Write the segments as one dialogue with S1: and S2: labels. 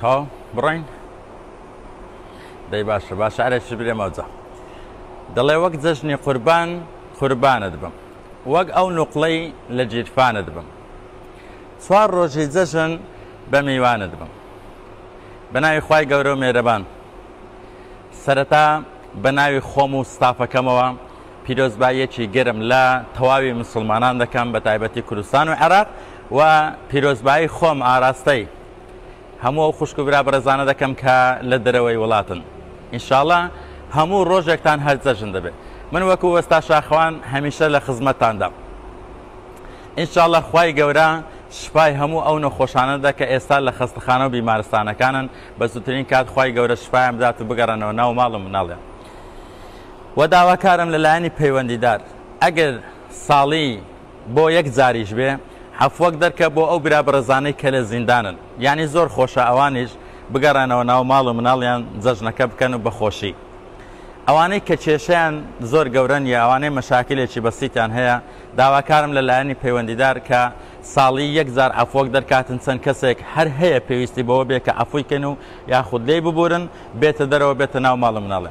S1: تەواو بڕۆین دەی باشە ئەرێکی برێمەوەجە دەڵێ وەک جەژنی قوربان قوربانت بم وەک ئەو نوقڵەی لە جیرفانت بم چوار ڕۆژی جەژن بە میوانت بم بە ناوی خوای گەورە و مێرەبان سەرەتا بە ناوی خۆم و ستافەکەمەوە پیرۆزباییەکی گەرم لە تەواوی مسلمانان دەکەم بە تایبەتی کوردستان و عێراق و پیرۆزبایی خۆم ئاراستەی هەموو ئەو خوشک و برا بەڕێزانە دەکەم کە لە دەرەوەی وڵاتن ئینشاڵڵا هەموو ڕۆژێکتان هەر جەژن دەبێت من وەکو وەستا شاخەوان هەمیشە لە خزمەتتاندا ئینشاڵڵا خوای گەورە شفای هەموو ئەو نەخۆشانە دە کە ئێستا لە خەستەخانە و بیمارستانەکانن بە زووترین کات خوای گەورە شفایان بدات و بگەڕێنەوە ناو ماڵم مناڵێ و داواکارم لەلایەنی پەیوەندیدار ئەگەر ساڵی بۆ یەک جاریش بێ حەفوەک دەرکە بۆ ئەو برا بەڕێزانەی کە لە زیندانن یعنی زۆر خۆشە ئەوانیش بگەڕێنەوە ناو ماڵ و مناڵیان جەژنەکە بکەن و بەخۆشی ئەوانەی کە کێشەیان زۆر گەورەن یا ئەوانەی مەشاکلێکی بەسیتیان هەیە داواکارم لەلایەنی پەیوەندیدار کە ساڵی یەک جار عەفوەک دەرکاتن چەند کەسێک هەر هەیە پێویستی بەوە بێ کە عەفویکەن و یاخود لێی ببورن بێتە دەرەوە بێتە ناو ماڵ و مناڵێ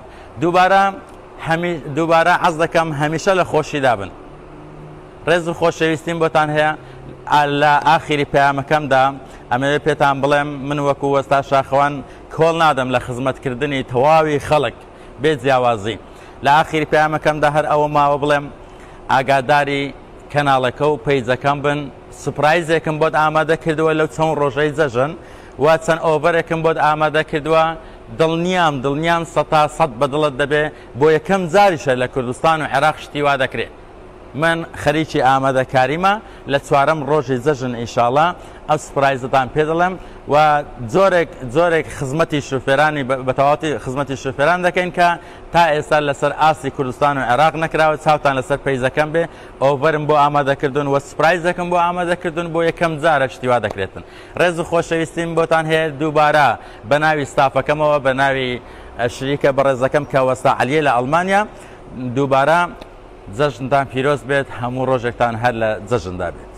S1: دووبارە عەز دەکەم هەمیشە لە خۆشی دابن ڕێز و خۆشەویستیم بۆتان هەیە لە ئاخری پەیامەکەمدا ئەمەوێت پێتان بڵێم من وەکو وەستا شاخەوان کۆڵ نادەم لە خزمەتکردنی تەواوی خەڵک بێ جیاوازی لە ئاخری پەیامەکەمدا هەر ئەوە ماوە بڵێم ئاگاداری کەناڵەکە و پەیجەکەم بن سوپرایزێکم بۆت ئامادە کردووە لەو چەند ڕۆژەی جەژن و چەند ئۆڤەرێکم بۆت ئامادە کردووە دڵنیام 100% بەدڵت دەبێ بۆ یەکەم جاریشە لە کوردستان و عێراق شتی وا دەکرێت من خەریکی ئامادەکاریمە لە چوارەم ڕۆژی جەژن ئینشاڵڵا ئەو سوپرایزتان پێ دەڵێم و زۆرێک خزمەتی شوفێرانی بەتەواوەتی خزمەتی شوفێران دەکەین کە تا ئێستا لەسەر ئاسی کوردستان و عێراق نەکراوە چاوتان لەسەر پەیزەکەم بێ ئۆڤەرم بۆ ئامادەکردن و سوپرایزەکەم بۆ ئامادەکردن بۆ یەکەم جارە شتی وا دەکرێتن ڕێز و خۆشەویستیم بۆتان هەیە دووبارە بە ناوی ستافەکەمەوە بە ناوی شریکە بەڕێزەکەم کە وەستا عەلیە لە ئەڵمانیا دووبارە جەژنتان پیرۆز بێت هەموو ڕۆژێکتان هەر لە جەژندا بێت